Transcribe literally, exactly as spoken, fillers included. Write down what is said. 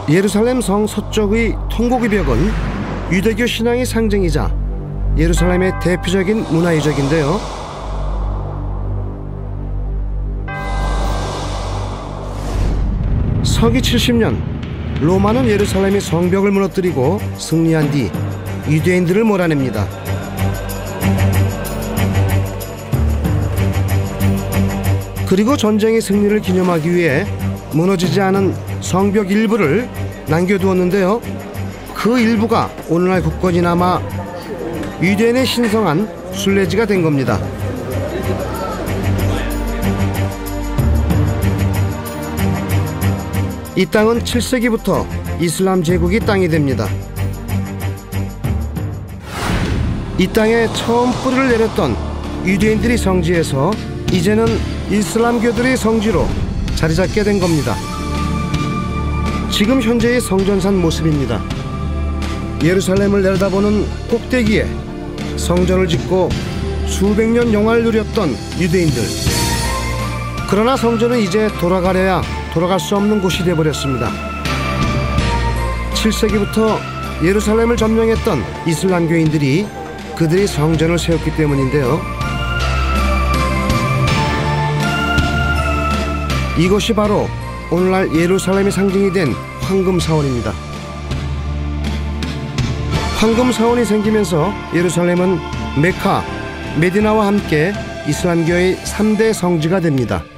예루살렘 성 서쪽의 통곡의 벽은 유대교 신앙의 상징이자 예루살렘의 대표적인 문화유적인데요. 서기 칠십 년 로마는 예루살렘의 성벽을 무너뜨리고 승리한 뒤 유대인들을 몰아냅니다. 그리고 전쟁의 승리를 기념하기 위해 무너지지 않은 성벽 일부를 남겨두었는데요. 그 일부가 오늘날 굳건히 남아 유대인의 신성한 순례지가 된 겁니다. 이 땅은 칠 세기부터 이슬람 제국의 땅이 됩니다. 이 땅에 처음 뿌리를 내렸던 유대인들의 성지에서 이제는 이슬람교들의 성지로 자리 잡게 된 겁니다. 지금 현재의 성전산 모습입니다. 예루살렘을 내려다보는 꼭대기에 성전을 짓고 수백 년 영화를 누렸던 유대인들. 그러나 성전은 이제 돌아가려야 돌아갈 수 없는 곳이 되어버렸습니다. 칠 세기부터 예루살렘을 점령했던 이슬람교인들이 그들이 성전을 세웠기 때문인데요. 이곳이 바로 오늘날 예루살렘의 상징이 된 황금사원입니다. 황금사원이 생기면서 예루살렘은 메카, 메디나와 함께 이슬람교의 삼 대 성지가 됩니다.